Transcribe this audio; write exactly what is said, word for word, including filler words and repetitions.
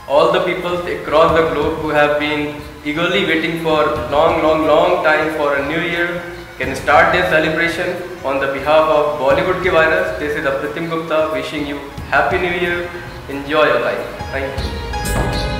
all the people across the globe who have been eagerly waiting for long, long, long time for a new year can start their celebration on the behalf of Bollywood ke virus. This is Apratim Gupta wishing you Happy New Year. Enjoy your life. Thank you.